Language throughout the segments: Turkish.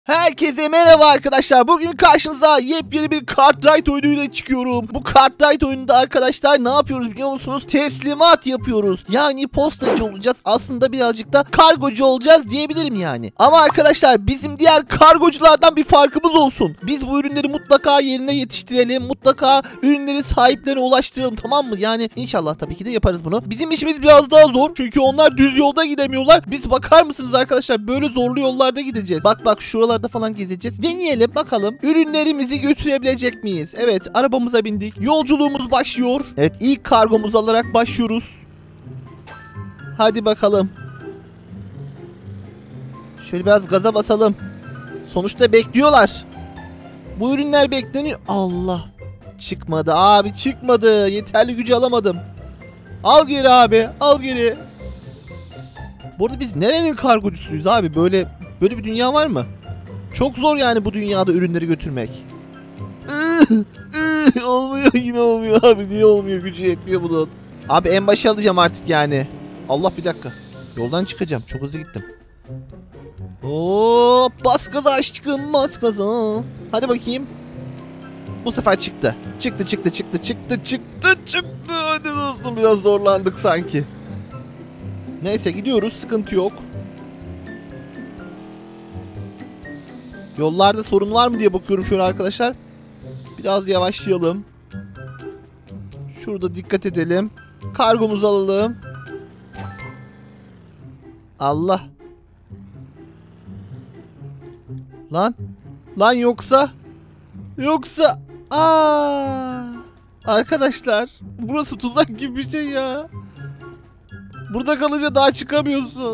Herkese merhaba arkadaşlar. Bugün karşınıza yepyeni bir Cartwright oyunuyla çıkıyorum. Bu Cartwright oyununda arkadaşlar ne yapıyoruz biliyor musunuz? Teslimat yapıyoruz. Yani postacı olacağız. Aslında birazcık da kargocu olacağız diyebilirim yani. Ama arkadaşlar bizim diğer kargoculardan bir farkımız olsun. Biz bu ürünleri mutlaka yerine yetiştirelim. Mutlaka ürünleri sahiplerine ulaştıralım, tamam mı? Yani inşallah tabii ki de yaparız bunu. Bizim işimiz biraz daha zor. Çünkü onlar düz yolda gidemiyorlar. Biz bakar mısınız arkadaşlar? Böyle zorlu yollarda gideceğiz. Bak şuralar falan gezeceğiz. Deneyelim bakalım. Ürünlerimizi götürebilecek miyiz? Evet, arabamıza bindik. Yolculuğumuz başlıyor. Evet, ilk kargomuzu alarak başlıyoruz. Hadi bakalım. Şöyle biraz gaza basalım. Sonuçta bekliyorlar. Bu ürünler bekleniyor. Allah. Çıkmadı abi, çıkmadı. Yeterli gücü alamadım. Al geri abi. Al geri. Bu arada biz nerenin kargocusuyuz abi? Böyle bir dünya var mı? Çok zor yani bu dünyada ürünleri götürmek. Olmuyor, yine olmuyor abi. Niye olmuyor? Gücü yetmiyor bunun. Abi en başa alacağım artık yani. Allah, bir dakika. Yoldan çıkacağım. Çok hızlı gittim. Hop, bas gaza aşkım, bas gaza. Hadi bakayım. Bu sefer çıktı. Çıktı. Hadi dostum, biraz zorlandık sanki. Neyse, gidiyoruz. Sıkıntı yok. Yollarda sorun var mı diye bakıyorum şöyle arkadaşlar. Biraz yavaşlayalım. Şurada dikkat edelim. Kargomuzu alalım. Allah. Lan yoksa. Arkadaşlar, burası tuzak gibi bir şey ya. Burada kalınca daha çıkamıyorsun.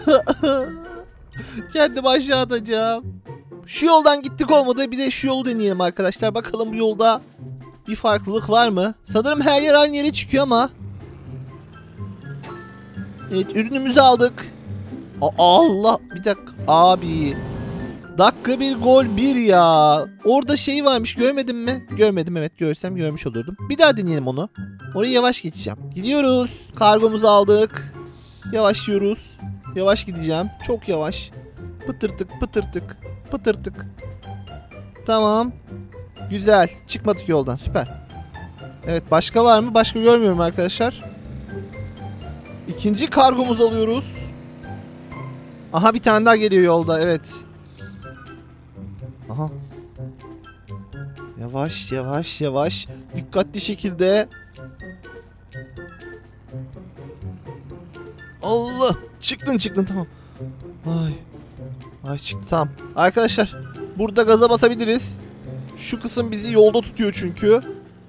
Kendimi aşağı atacağım. Şu yoldan gittik, olmadı. Bir de şu yolu deneyelim arkadaşlar. Bakalım bu yolda bir farklılık var mı? Sanırım her yer aynı yere çıkıyor ama. Evet, ürünümüzü aldık. Allah, bir dakika abi. Dakika bir gol bir ya. Orada şey varmış, görmedim mi? Görmedim, evet, görsem görmüş olurdum. Bir daha deneyelim onu. Oraya yavaş geçeceğim. Gidiyoruz. Kargomuzu aldık. Yavaşlıyoruz. Yavaş gideceğim. Çok yavaş. Pıtırtık. Tamam. Güzel. Çıkmadık yoldan. Süper. Evet, başka var mı? Başka görmüyorum arkadaşlar. İkinci kargomuzu alıyoruz. Aha, bir tane daha geliyor yolda. Evet. Aha. Yavaş. Dikkatli şekilde. Allah. Çıktın tamam. Ay çıktı, tamam. Arkadaşlar, burada gaza basabiliriz. Şu kısım bizi yolda tutuyor çünkü.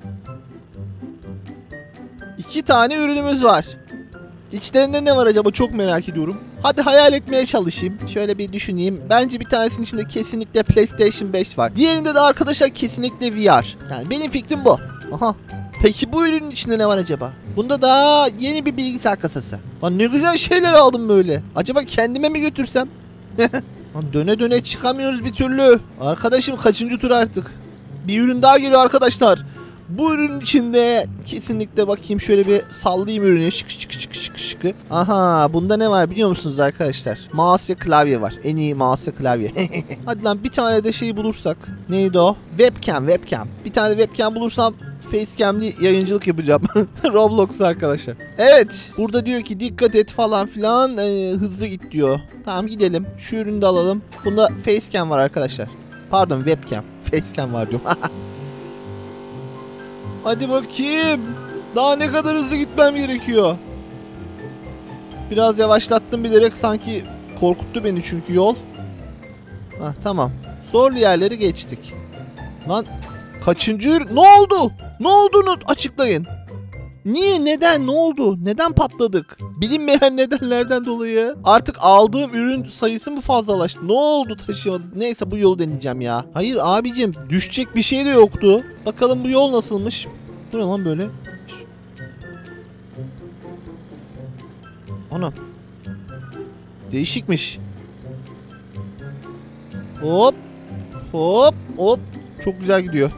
2 tane ürünümüz var. İçlerinde ne var acaba, çok merak ediyorum. Hadi hayal etmeye çalışayım. Şöyle bir düşüneyim. Bence bir tanesinin içinde kesinlikle PlayStation 5 var. Diğerinde de arkadaşlar kesinlikle VR. Yani benim fikrim bu. Aha. Peki bu ürünün içinde ne var acaba? Bunda daha yeni bir bilgisayar kasası. Lan ne güzel şeyler aldım böyle. Acaba kendime mi götürsem? Döne döne çıkamıyoruz bir türlü. Arkadaşım, kaçıncı tur artık? Bir ürün daha geliyor arkadaşlar. Bu ürünün içinde kesinlikle, bakayım şöyle bir sallayayım ürünü. Şık. Aha, bunda ne var biliyor musunuz arkadaşlar? Mouse ve klavye var. En iyi mouse ve klavye. Hadi lan, bir tane de şey bulursak. Neydi o? Webcam. Bir tane webcam bulursam facecam'li yayıncılık yapacağım. Roblox arkadaşlar. Evet. Burada diyor ki dikkat et falan filan. Hızlı git diyor. Tamam, gidelim. Şu ürünü de alalım. Bunda facecam var arkadaşlar. Pardon, webcam. Facecam var diyorum. Hadi bakayım. Daha ne kadar hızlı gitmem gerekiyor. Biraz yavaşlattım bilerek, sanki korkuttu beni çünkü yol. Tamam. Zorlu yerleri geçtik. Lan kaçıncı ne oldu? Ne olduğunu açıklayın. Niye? Neden? Ne oldu? Neden patladık? Bilinmeyen nedenlerden dolayı. Artık aldığım ürün sayısı mı fazlalaştı? Ne oldu, taşıyamadım? Neyse, bu yolu deneyeceğim ya. Hayır abicim, düşecek bir şey de yoktu. Bakalım bu yol nasılmış? Bu ne lan böyle? Anam. Değişikmiş. Hop. Çok güzel gidiyor.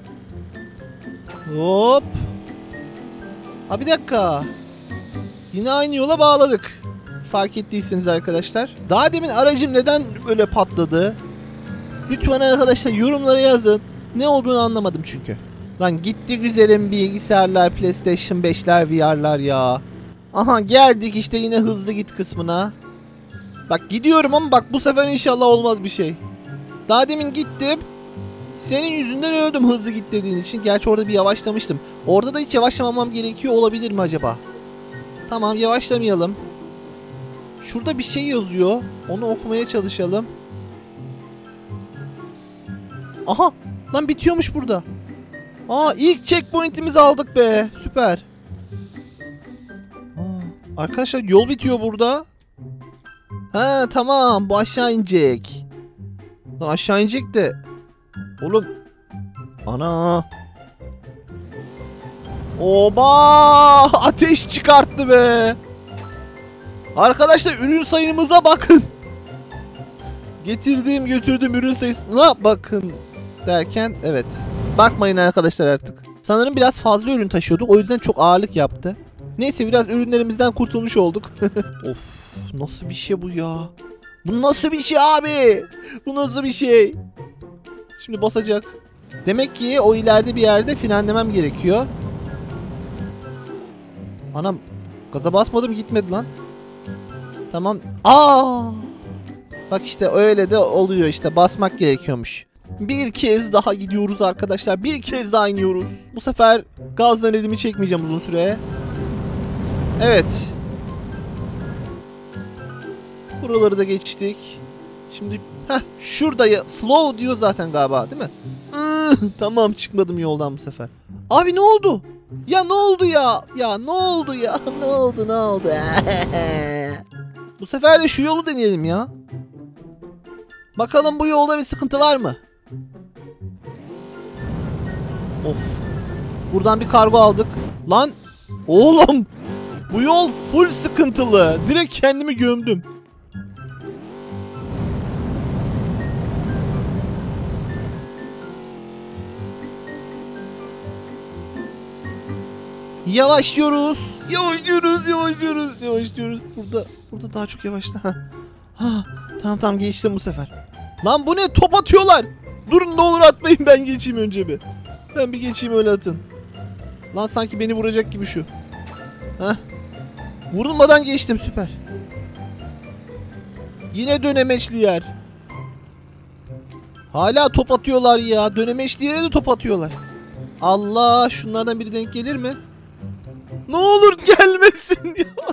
Hop. Bir dakika. Yine aynı yola bağladık. Fark ettiyseniz arkadaşlar. Daha demin aracım neden böyle patladı? Lütfen arkadaşlar yorumlara yazın. Ne olduğunu anlamadım çünkü. Lan gitti güzelim bilgisayarlar, PlayStation 5'ler, VR'lar ya. Aha geldik işte yine hızlı git kısmına. Bak gidiyorum ama bak bu sefer inşallah olmaz bir şey. Daha demin gittim. Senin yüzünden öldüm hızlı git dediğin için. Gerçi orada bir yavaşlamıştım. Orada da hiç yavaşlamamam gerekiyor olabilir mi acaba? Tamam yavaşlamayalım. Şurada bir şey yazıyor. Onu okumaya çalışalım. Aha lan bitiyormuş burada. Aa ilk checkpoint'imizi aldık be. Süper. Arkadaşlar yol bitiyor burada. Ha tamam bu aşağı inecek. Lan aşağı inecek de. Oğlum. Ana. Oba ateş çıkarttı be. Arkadaşlar ürün sayımıza bakın. Getirdiğim götürdüğüm ürün sayısına bakın. Derken evet. Bakmayın arkadaşlar artık. Sanırım biraz fazla ürün taşıyorduk. O yüzden çok ağırlık yaptı. Neyse biraz ürünlerimizden kurtulmuş olduk. Of nasıl bir şey bu ya? Bu nasıl bir şey abi? Bu nasıl bir şey? Şimdi basacak. Demek ki o ileride bir yerde frenlemem gerekiyor. Anam gaza basmadım gitmedi lan. Tamam. Aa! Bak işte öyle de oluyor işte basmak gerekiyormuş. Bir kez daha gidiyoruz arkadaşlar. Bir kez daha iniyoruz. Bu sefer gazdan elimi çekmeyeceğim uzun süre. Evet. Buraları da geçtik. Şimdi şurada ya, slow diyor zaten galiba değil mi? Tamam çıkmadım yoldan bu sefer. Abi ne oldu? Ya ne oldu ya? Ya ne oldu ya? Ne oldu ne oldu? Bu sefer de şu yolu deneyelim ya. Bakalım bu yolda bir sıkıntı var mı? Of. Buradan bir kargo aldık. Lan oğlum bu yol full sıkıntılı. Direkt kendimi gömdüm. Yavaşlıyoruz. Yavaşlıyoruz. Burada daha çok yavaşla. Tamam geçtim bu sefer. Lan bu ne? Top atıyorlar. Durun ne olur atmayın ben geçeyim önce bir. Ben bir geçeyim öyle atın. Lan sanki beni vuracak gibi şu. Vurulmadan geçtim süper. Yine dönemeçli yer. Hala top atıyorlar ya. Dönemeçli yere de top atıyorlar. Allah şunlardan biri denk gelir mi? Ne olur gelmesin ya.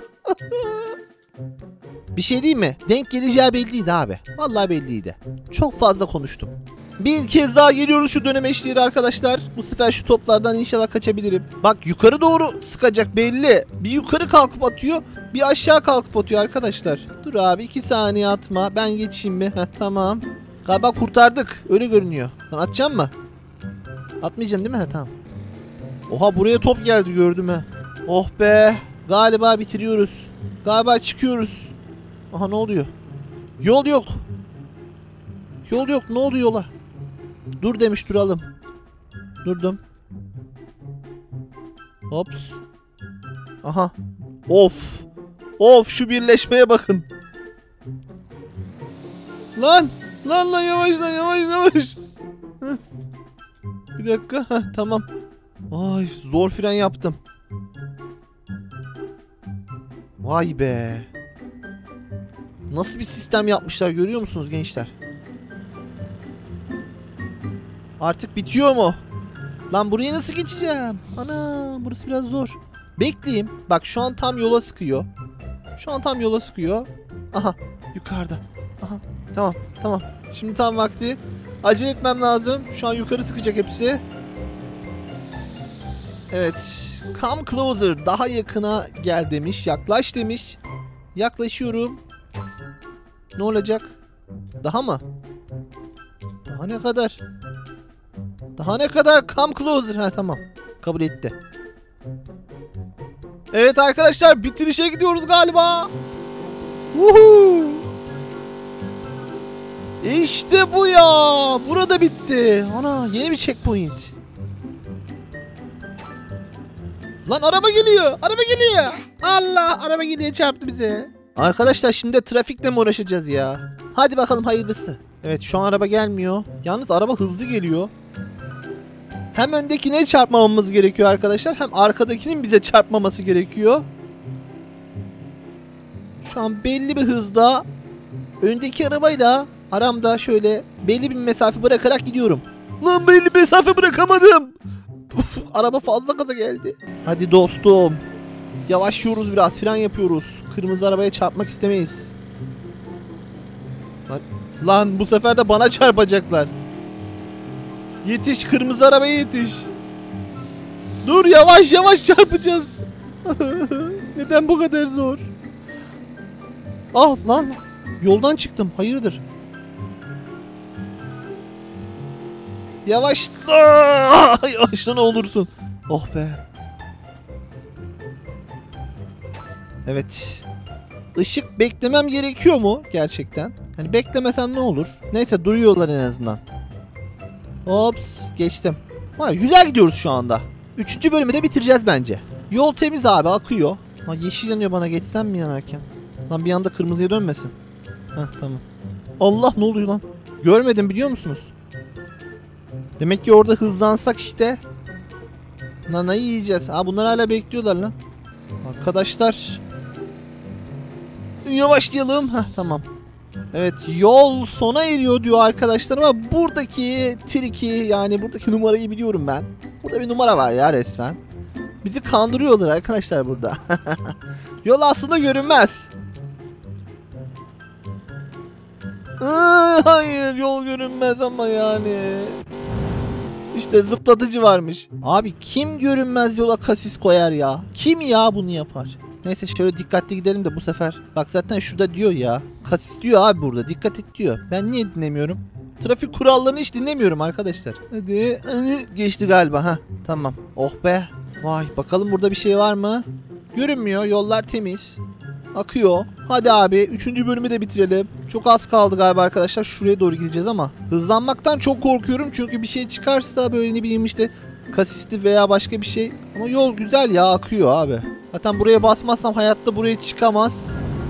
Bir şey değil mi? Denk geleceği belliydi abi. Vallahi belliydi. Çok fazla konuştum. Bir kez daha geliyoruz şu dönemeçliğe arkadaşlar. Bu sefer şu toplardan inşallah kaçabilirim. Bak yukarı doğru sıkacak belli. Bir yukarı kalkıp atıyor. Bir aşağı kalkıp atıyor arkadaşlar. Dur abi 2 saniye atma. Ben geçeyim mi? Tamam. Galiba kurtardık. Öyle görünüyor. Lan atacağım mı? Atmayacaksın değil mi? Tamam. Oha buraya top geldi gördüm ha. Oh be. Galiba bitiriyoruz. Galiba çıkıyoruz. Aha ne oluyor? Yol yok. Yol yok. Ne oldu yola? Dur demiş duralım. Durdum. Hops. Aha. Of. Of şu birleşmeye bakın. Lan yavaş. Bir dakika. Tamam. Ay zor fren yaptım. Vay be. Nasıl bir sistem yapmışlar görüyor musunuz gençler? Artık bitiyor mu? Lan buraya nasıl geçeceğim? Ana burası biraz zor. Bekleyeyim. Bak şu an tam yola sıkıyor. Aha yukarıda. Aha tamam. Şimdi tam vakti. Acele etmem lazım. Şu an yukarı sıkacak hepsi. Evet. Come closer. Daha yakına gel demiş. Yaklaş demiş. Yaklaşıyorum. Ne olacak? Daha mı? Daha ne kadar? Come closer. Tamam. Kabul etti. Evet arkadaşlar bitirişe gidiyoruz galiba. Woohoo! İşte bu ya. Burada bitti. Ana yeni bir checkpoint. Lan araba geliyor. Allah araba geliyor çarptı bize. Arkadaşlar şimdi trafikle mi uğraşacağız ya? Hadi bakalım hayırlısı. Evet şu an araba gelmiyor. Yalnız araba hızlı geliyor. Hem öndekine çarpmamamız gerekiyor arkadaşlar. Hem arkadakinin bize çarpmaması gerekiyor. Şu an belli bir hızda öndeki arabayla aramda şöyle belli bir mesafe bırakarak gidiyorum. Lan belli bir mesafe bırakamadım. Uf, araba fazla gaza geldi. Hadi dostum. Yavaşlıyoruz biraz. Fren yapıyoruz. Kırmızı arabaya çarpmak istemeyiz. Lan bu sefer de bana çarpacaklar. Yetiş kırmızı arabaya yetiş. Dur yavaş yavaş çarpacağız. Neden bu kadar zor? Ah lan yoldan çıktım. Hayırdır? Yavaşla. Yavaşla ne olursun. Oh be. Evet. Işık beklemem gerekiyor mu gerçekten? Hani beklemesem ne olur? Neyse duruyorlar en azından. Ops geçtim. Ha, güzel gidiyoruz şu anda. 3. bölümü de bitireceğiz bence. Yol temiz abi akıyor. Ha, yeşil yanıyor bana geçsem mi yanarken? Lan bir anda kırmızıya dönmesin. Heh tamam. Allah ne oluyor lan? Görmedim biliyor musunuz? Demek ki orada hızlansak işte. Nanayı yiyeceğiz. Ha bunlar hala bekliyorlar lan. Arkadaşlar. Yavaşlayalım. Heh tamam. Evet yol sona eriyor diyor arkadaşlar ama buradaki triki yani buradaki numarayı biliyorum ben. Burada bir numara var ya resmen. Bizi kandırıyorlar arkadaşlar burada. Yol aslında görünmez. Hayır yol görünmez ama yani. İşte zıplatıcı varmış. Abi kim görünmez yola kasis koyar ya? Kim ya bunu yapar? Neyse şöyle dikkatli gidelim de bu sefer. Bak zaten şurada diyor ya. Kasis diyor abi burada. Dikkat et diyor. Ben niye dinlemiyorum? Trafik kurallarını hiç dinlemiyorum arkadaşlar. Hadi. Geçti galiba. Ha tamam. Oh be. Vay bakalım burada bir şey var mı? Görünmüyor. Yollar temiz. Akıyor. Hadi abi 3. bölümü de bitirelim. Çok az kaldı galiba arkadaşlar. Şuraya doğru gideceğiz ama hızlanmaktan çok korkuyorum. Çünkü bir şey çıkarsa böyle ne bileyim işte kasisti veya başka bir şey. Ama yol güzel ya akıyor abi. Zaten buraya basmazsam hayatta buraya çıkamaz.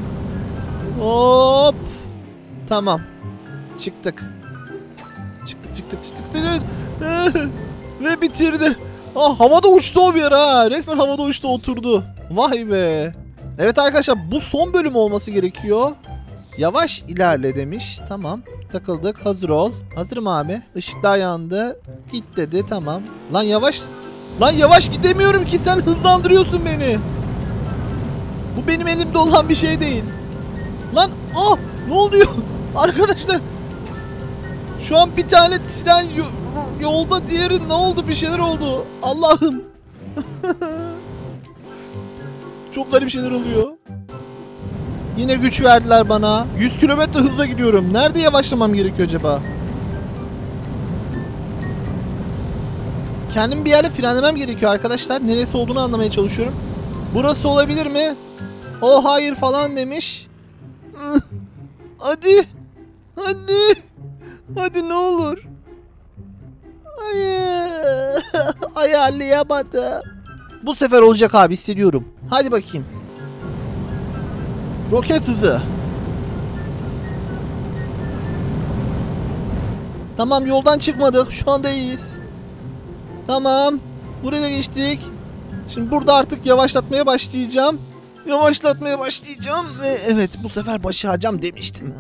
Hop. Tamam. Çıktık. Çıktık. Ve bitirdi. Ah havada uçtu o bir ara. Resmen havada uçtu oturdu. Vay be. Evet arkadaşlar bu son bölüm olması gerekiyor. Yavaş ilerle demiş. Tamam. Takıldık. Hazır ol. Hazırım abi. Işıklar yandı. Git dedi. Tamam. Lan yavaş. Lan yavaş gidemiyorum ki sen hızlandırıyorsun beni. Bu benim elimde olan bir şey değil. Lan ne oluyor? Arkadaşlar. Şu an bir tane tren yolda diğeri ne oldu? Bir şeyler oldu. Allah'ım. Çok garip şeyler oluyor. Yine güç verdiler bana. 100 kilometre hızla gidiyorum. Nerede yavaşlamam gerekiyor acaba? Kendim bir yerde frenlemem gerekiyor arkadaşlar. Neresi olduğunu anlamaya çalışıyorum. Burası olabilir mi? O hayır falan demiş. Hadi. Hadi ne olur. Hayır. Ayarlayamadım. Bu sefer olacak abi hissediyorum. Hadi bakayım. Roket hızı. Tamam yoldan çıkmadık. Şu anda iyiyiz. Tamam. Buraya geçtik. Şimdi burada artık yavaşlatmaya başlayacağım. Ve evet bu sefer başaracağım demiştim.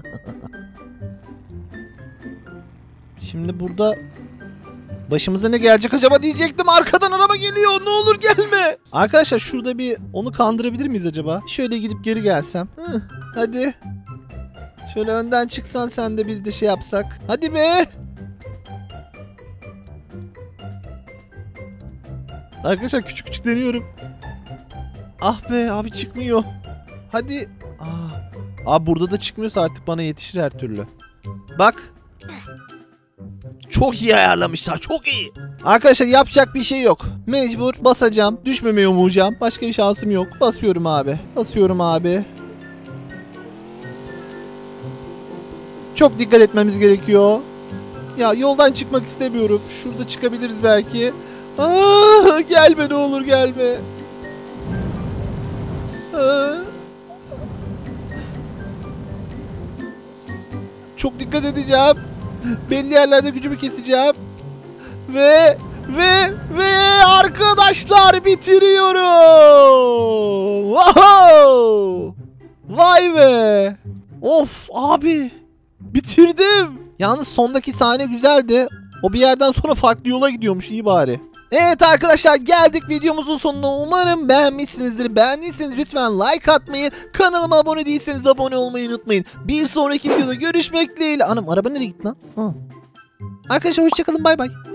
Şimdi burada başımıza ne gelecek acaba diyecektim. Arkadan araba geliyor. Ne olur gelme. Arkadaşlar şurada bir onu kandırabilir miyiz acaba? Şöyle gidip geri gelsem. Hadi. Şöyle önden çıksan sen de biz de şey yapsak. Hadi be. Arkadaşlar küçük deniyorum. Ah be abi çıkmıyor. Hadi. Abi burada da çıkmıyorsa artık bana yetişir her türlü. Bak. Çok iyi ayarlamışlar. Çok iyi. Arkadaşlar yapacak bir şey yok. Mecbur basacağım. Düşmemeyi umacağım. Başka bir şansım yok. Basıyorum abi. Çok dikkat etmemiz gerekiyor. Ya yoldan çıkmak istemiyorum. Şurada çıkabiliriz belki. Gelme ne olur gelme. Çok dikkat edeceğim. Belli yerlerde gücümü keseceğim. Ve arkadaşlar bitiriyorum. Wow! Vay be. Of abi. Bitirdim. Yalnız sondaki sahne güzeldi. O bir yerden sonra farklı yola gidiyormuş, iyi bari. Evet arkadaşlar, geldik videomuzun sonuna. Umarım beğenmişsinizdir. Beğendiyseniz lütfen like atmayı, kanalıma abone değilseniz abone olmayı unutmayın. Bir sonraki videoda görüşmek dileğiyle. Anam, araba nereye gitti lan? Arkadaşlar hoşçakalın, bay bay.